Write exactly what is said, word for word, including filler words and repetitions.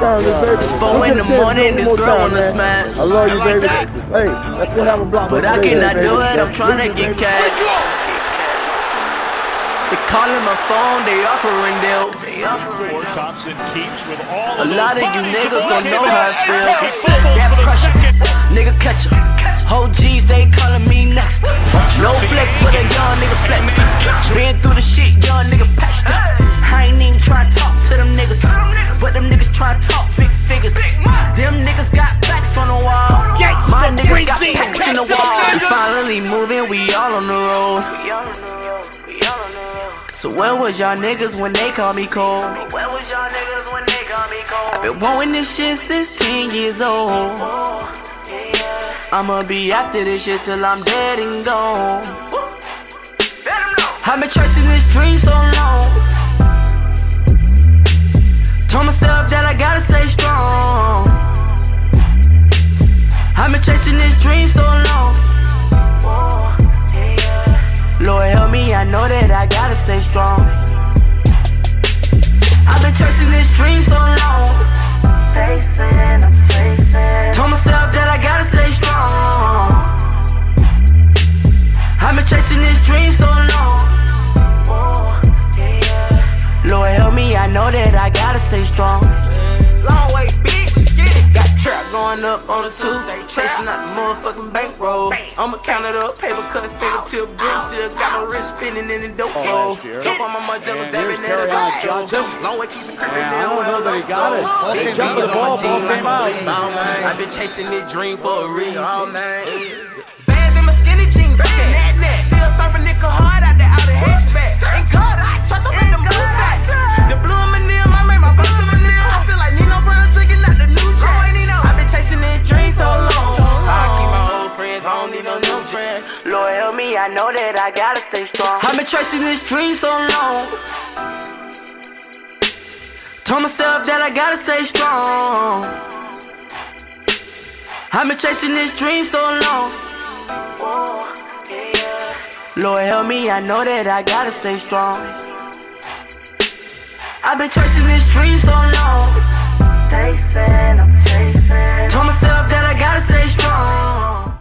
time, baby. It's four in the morning, this girl wanna smash. I love you, baby. Hey, let's go have a block. But I cannot do it, I'm tryna get cash. They calling my phone, they offering deals. A lot of you niggas don't know how it feels. That pressure, nigga catch up. Whole G's, they calling me next. No flex, but a young nigga flex. Been through the shit, young nigga patched up. I ain't even try to talk to them niggas, but them niggas try to talk big figures. Them niggas got backs on the wall. My niggas got packs in the wall. We finally moving, we all on the road. So where was y'all niggas when they called me cold? Where was y'all niggas when they called me cold? I've been wanting this shit since ten years old. I'ma be after this shit till I'm dead and gone. I've been chasing this dream so long. Told myself that I gotta stay strong. I've been chasing this dream so long. Lord help me, I know that I gotta stay strong. I've been chasing this dream so long. Chasing, I'm chasing. Told myself that I gotta stay strong. I've been chasing this dream so long. Lord help me, I know that I gotta stay strong. Long way, bitch, get it. Got trap going up on the two. Chasing out the motherfucking bankroll. I'ma count it up, paper cuts, finger tip, broom. Still got my wrist spinning in the dope roll. Jump on my mud, double dabbing, that's right. Long way, keep it creeping. I don't know that he got it. They jumped the ball, ball came out. I've been chasing this dream for a reason. Bands in my skinny jeans, that net. Still surfing nickel hard out the outer hatchback. Ain't cut, I trust them with them blue backs. The blue in my nail, I made my face in my nail. I feel like Nino Brown drinking out the new jack. I've been chasing this dream so long. I keep my old friends, I don't need no new friends. Lord help me, I know that I gotta stay strong. I've been chasing this dream so long. Told myself that I gotta stay strong. I've been chasing this dream so long. Lord help me, I know that I gotta stay strong. I've been chasing this dream so long. Chasing, I'm chasing. Told myself that I gotta stay strong.